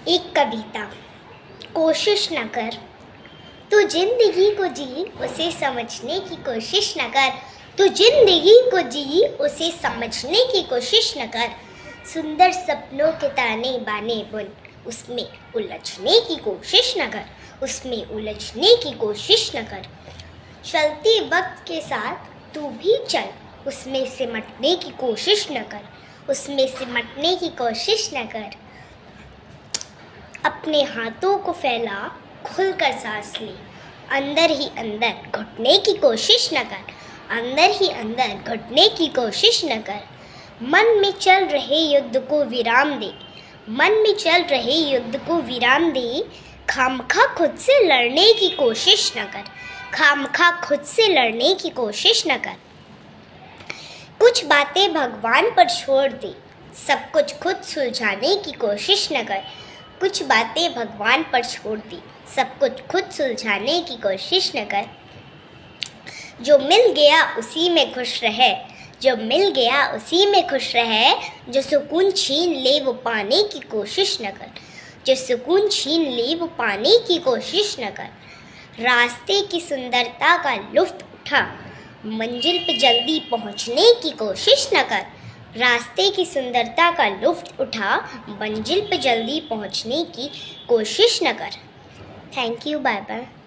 एक कविता। कोशिश न कर, तू जिंदगी को जी उसे समझने की कोशिश न कर। तू जिंदगी को जी उसे समझने की कोशिश न कर। सुंदर सपनों के ताने बाने बुन, उसमें उलझने की कोशिश न कर। उसमें उलझने की कोशिश न कर। चलते वक्त के साथ तू भी चल, उसमें सिमटने की कोशिश न कर। उसमें सिमटने की कोशिश न कर। अपने हाथों को फैला, खुलकर सांस ले। अंदर ही अंदर घुटने की कोशिश न कर। अंदर ही अंदर घुटने की कोशिश न कर। मन में चल रहे युद्ध को विराम दे। मन में चल रहे युद्ध को विराम दे। खामखा खुद से लड़ने की कोशिश न कर। खामखा खुद से लड़ने की कोशिश न कर। कुछ बातें भगवान पर छोड़ दे, सब कुछ खुद सुलझाने की कोशिश न कर। कुछ बातें भगवान पर छोड़ दी, सब कुछ खुद सुलझाने की कोशिश न कर। जो मिल गया उसी में खुश रहे। जो मिल गया उसी में खुश रहे। जो सुकून छीन ले वो पाने की कोशिश न कर। जो सुकून छीन ले वो पाने की कोशिश न कर। रास्ते की सुंदरता का लुत्फ उठा, मंजिल पे जल्दी पहुंचने की कोशिश न कर। रास्ते की सुंदरता का लुत्फ उठा, मंजिल पे जल्दी पहुंचने की कोशिश न कर। Thank you, bye bye.